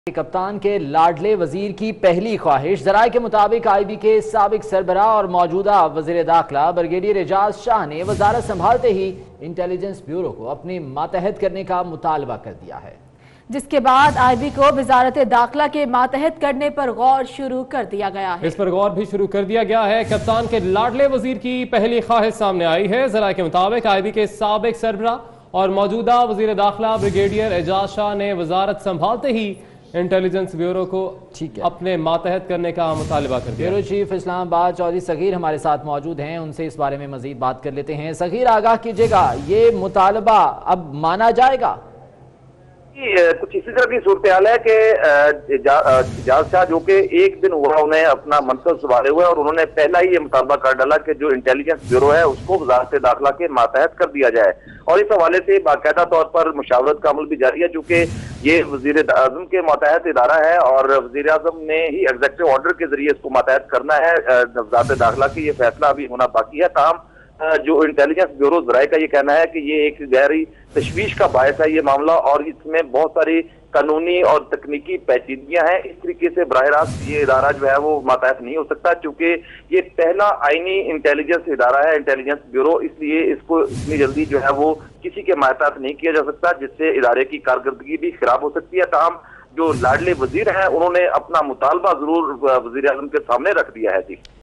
کپتان کے لاڈلے وزیر کی پہلی خواہش ذرائع کے مطابق آئی بی کے سابق سربراہ اور موجودہ وزیر داخلہ بریگیڈیئر اعجاز شاہ نے وزارت سنبھالتے ہی انٹیلیجنس بیورو کو اپنے ماتحت کرنے کا مطالبہ کر دیا ہے، جس کے بعد آئی بی کو وزارت داخلہ کے ماتحت کرنے پر غور شروع کر دیا گیا ہے۔ اس پر غور بھی شروع کر دیا گیا ہے۔ کپتان کے لاڈلے وزیر کی پہلی خواہش سامنے آئی ہے۔ ذرائع کے مطابق آئی بی کے سابق سربراہ اور موجودہ وزیر داخلہ بریگیڈیئر اعجاز شاہ نے وزارت سنبھالتے ہی انٹیلیجنس بیورو کو اپنے ماتحت کرنے کا مطالبہ کر دیا۔ بیورو چیف اسلام آباد چودھری صغیر ہمارے ساتھ موجود ہیں، ان سے اس بارے میں مزید بات کر لیتے ہیں۔ صغیر، آگاہ کیجئے گا، یہ مطالبہ اب مانا جائے گا؟ کچھ اسی طرح کی صورتحال ہے کہ اعجاز شاہ جو کہ ایک دن ہوا انہیں اپنا منصب سنبھالے ہوئے اور انہوں نے پہلا ہی یہ مطالبہ کر ڈالا کہ جو انٹیلیجنس بیورو ہے اس کو وزارت داخلہ کے ماتحت کر دیا جائے، اور اس حوالے سے باقاعدہ طور پر مشاورت کا عمل بھی جاری ہے، چونکہ یہ وزیر اعظم کے ماتحت ادارہ ہے اور وزیر اعظم نے ہی ایگزیکٹو آرڈر کے ذریعے اس کو ماتحت کرنا ہے۔ وزارت داخلہ کی یہ فیصلہ ابھی ہونا باقی ہے، تاہم جو انٹیلیجنس بیورو ذرائع کا یہ کہنا ہے کہ یہ ایک گہری تشویش کا باعث ہے یہ معاملہ، اور اس میں بہت ساری قانونی اور تکنیکی پیچیدگیاں ہیں۔ اس طریقے سے براہ راست یہ ادارہ جو ہے وہ ماتحت نہیں ہو سکتا، چونکہ یہ پہلا آئینی انٹیلیجنس ادارہ ہے انٹیلیجنس بیورو، اس لیے اس کو اتنی جلدی جو ہے وہ کسی کے ماتحت نہیں کیا جا سکتا، جس سے ادارے کی کارکردگی بھی خراب ہو سکتی ہے۔ تاہم جو لاڈلے وزیر ہیں انہوں نے اپنا مطالبہ ضرور وزیر اعظم کے سامنے رکھ دیا ہے۔ جی